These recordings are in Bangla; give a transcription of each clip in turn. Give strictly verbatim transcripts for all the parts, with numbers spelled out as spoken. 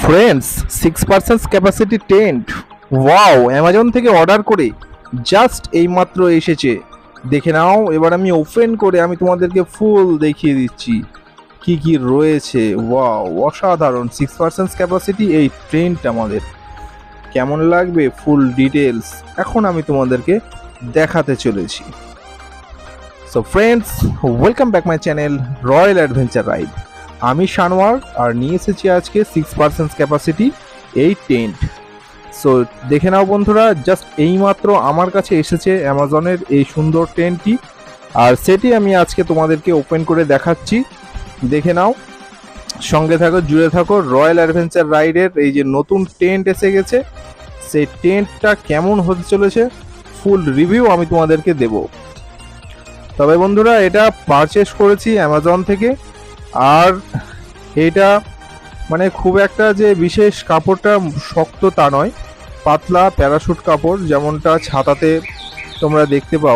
Friends, six percent capacity tent, wow! Amazon থেকে অর্ডার করে জাস্ট এইমাত্র এসেছে। দেখে নাও। এবার আমি ওপেন করে আমি তোমাদেরকে ফুল দেখিয়ে দিচ্ছি কি কি রয়েছে। ওয়াও, অসাধারণ! সিক্স পার্সেন্ট ক্যাপাসিটি এই টেন্ট আমাদের কেমন লাগবে ফুল ডিটেলস এখন আমি তোমাদেরকে দেখাতে চলেছি। So friends, welcome back my channel Royal Adventure Ride. আমি শানওয়ার আর নিয়ে এসেছি আজকে সিক্স পার্সেন্ট ক্যাপাসিটি এই টেন্ট। সো দেখে নাও বন্ধুরা, জাস্ট এইমাত্র আমার কাছে এসেছে অ্যামাজনের এই সুন্দর টেন্টটি, আর সেটি আমি আজকে তোমাদেরকে ওপেন করে দেখাচ্ছি। দেখে নাও, সঙ্গে থাকো, জুড়ে থাকো। রয়্যাল অ্যাডভেঞ্চার রাইডের এই যে নতুন টেন্ট এসে গেছে, সেই টেন্টটা কেমন হতে চলেছে ফুল রিভিউ আমি তোমাদেরকে দেব। তবে বন্ধুরা, এটা পারচেস করেছি অ্যামাজন থেকে, আর এটা মানে খুব একটা যে বিশেষ কাপড়টা শক্ত তা নয়, পাতলা প্যারাশুট কাপড় যেমনটা ছাতাতে তোমরা দেখতে পাও,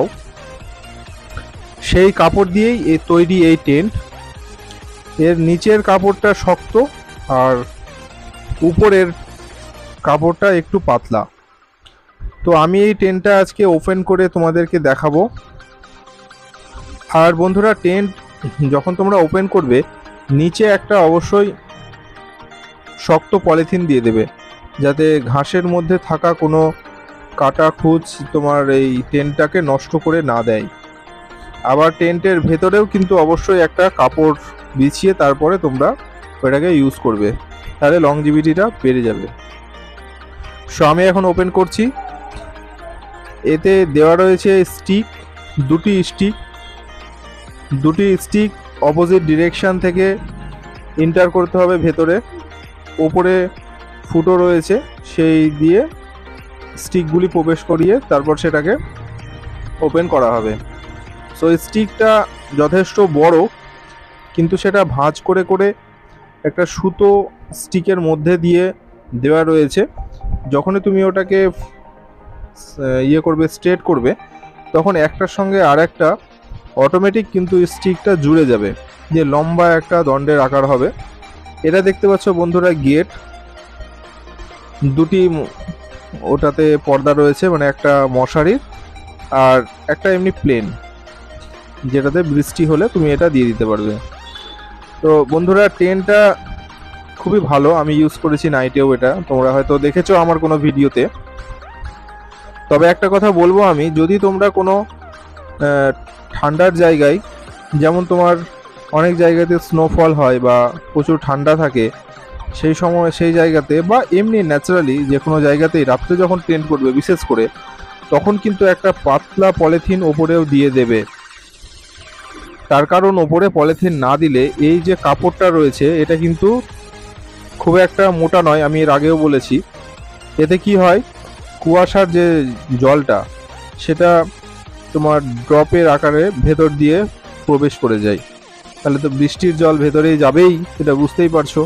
সেই কাপড় দিয়েই এ তৈরি এই টেন্ট। এর নিচের কাপড়টা শক্ত আর উপরের কাপড়টা একটু পাতলা। তো আমি এই টেন্টটা আজকে ওপেন করে তোমাদেরকে দেখাবো। আর বন্ধুরা, টেন্ট যখন তোমরা ওপেন করবে, নিচে একটা অবশ্যই শক্ত পলিথিন দিয়ে দেবে, যাতে ঘাসের মধ্যে থাকা কোনো কাটা খুঁজ তোমার এই টেন্টটাকে নষ্ট করে না দেয়। আবার টেন্টের ভেতরেও কিন্তু অবশ্যই একটা কাপড় বিছিয়ে তারপরে তোমরা ওটাকে ইউজ করবে, তাহলে লংজিভিটিটা বেড়ে যাবে। সো আমি এখন ওপেন করছি। এতে দেওয়া রয়েছে স্টিক, দুটি স্টিক দুটি স্টিক অপোজিট ডিরেকশন থেকে এন্টার করতে হবে ভেতরে। ওপরে ফুটো রয়েছে, সেই দিয়ে স্টিকগুলি প্রবেশ করিয়ে তারপর সেটাকে ওপেন করা হবে। সো স্টিকটা যথেষ্ট বড়, কিন্তু সেটা ভাঁজ করে করে একটা সুতো স্টিকের মধ্যে দিয়ে দেওয়া রয়েছে। যখনই তুমি ওটাকে ইয়ে করবে, স্ট্রেট করবে, তখন একটার সঙ্গে আর একটা অটোমেটিক কিন্তু স্টিকটা জুড়ে যাবে, যে লম্বা একটা দণ্ডের আকার হবে। এটা দেখতে পাচ্ছ বন্ধুরা, গেট দুটি, ওটাতে পর্দা রয়েছে, মানে একটা মশারির আর একটা এমনি প্লেন, যেটাতে বৃষ্টি হলে তুমি এটা দিয়ে দিতে পারবে। তো বন্ধুরা, টেন্টটা খুবই ভালো, আমি ইউজ করেছি নাইটেও, এটা তোমরা হয়তো দেখেছো আমার কোনো ভিডিওতে। তবে একটা কথা বলবো আমি, যদি তোমরা কোনো ঠান্ডার জায়গায়, যেমন তোমার অনেক জায়গাতে স্নোফল হয় বা প্রচুর ঠান্ডা থাকে, সেই সময় সেই জায়গাতে বা এমনি ন্যাচারালি যে কোনো জায়গাতেই রাত্রে যখন টেন্ট করবে বিশেষ করে, তখন কিন্তু একটা পাতলা পলিথিন ওপরেও দিয়ে দেবে। তার কারণ, ওপরে পলিথিন না দিলে এই যে কাপড়টা রয়েছে এটা কিন্তু খুব একটা মোটা নয়, আমি এর আগেও বলেছি। এতে কি হয়, কুয়াশার যে জলটা সেটা তোমার ড্রপের আকারে ভেতর দিয়ে প্রবেশ করে যায়, তাহলে তো বৃষ্টির জল ভেতরেই যাবেই, এটা বুঝতেই পারছো।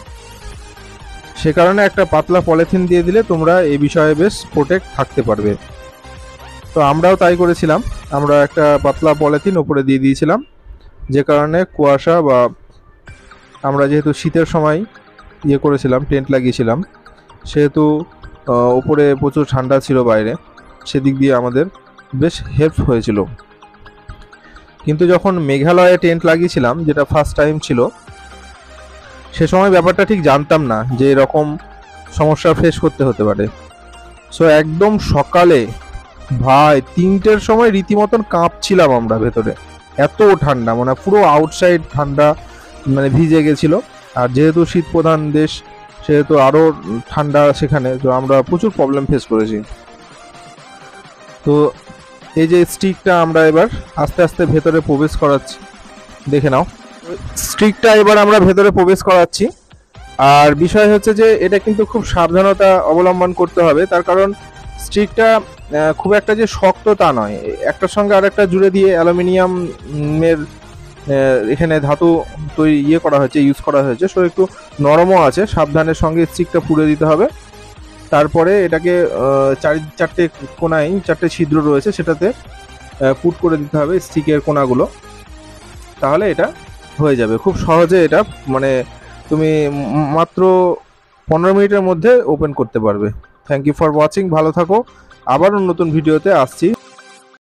সে কারণে একটা পাতলা পলিথিন দিয়ে দিলে তোমরা এই বিষয়ে বেশ প্রোটেক্ট থাকতে পারবে। তো আমরাও তাই করেছিলাম, আমরা একটা পাতলা পলিথিন ওপরে দিয়ে দিয়েছিলাম, যে কারণে কুয়াশা বা আমরা যেহেতু শীতের সময় ইয়ে করেছিলাম, টেন্ট লাগিয়েছিলাম, সেহেতু ওপরে প্রচুর ঠান্ডা ছিল বাইরে, সেদিক দিয়ে আমাদের বেশ হেল্প হয়েছিল। কিন্তু যখন মেঘালয়ে টেন্ট লাগিয়েছিলাম, যেটা ফার্স্ট টাইম ছিল, সে সময় ব্যাপারটা ঠিক জানতাম না যে এরকম সমস্যা ফেস করতে হতে পারে। সো একদম সকালে ভাই তিনটের সময় রীতিমতন কাঁপছিলাম আমরা ভেতরে, এত ঠান্ডা, মানে পুরো আউটসাইড ঠান্ডা, মানে ভিজে গেছিল। আর যেহেতু শীত প্রধান দেশ, সেহেতু আরও ঠান্ডা সেখানে, তো আমরা প্রচুর প্রবলেম ফেস করেছি। তো এই যে স্টিকটা আমরা এবার আস্তে আস্তে ভেতরে প্রবেশ করাচ্ছি, দেখে নাও। স্টিকটা এবার আমরা ভেতরে প্রবেশ করাচ্ছি। আর বিষয় হচ্ছে যে এটা কিন্তু খুব সাবধানতা অবলম্বন করতে হবে, তার কারণ স্টিকটা খুব একটা যে শক্ত তা নয়, একটার সঙ্গে আর একটা জুড়ে দিয়ে অ্যালুমিনিয়ামের এখানে ধাতু তৈরি ইয়ে করা হয়েছে, ইউজ করা হয়েছে। সো একটু নরমও আছে, সাবধানের সঙ্গে স্টিকটা পুড়ে দিতে হবে। তারপরে এটাকে চারি চারটে কোনায় চারটে ছিদ্র রয়েছে, সেটাতে পুট করে দিতে হবে স্টিকের কোনাগুলো, তাহলে এটা হয়ে যাবে খুব সহজে। এটা মানে তুমি মাত্র পনেরো মিনিটের মধ্যে ওপেন করতে পারবে। থ্যাংক ইউ ফর ওয়াচিং, ভালো থাকো, আবারও নতুন ভিডিওতে আসছি।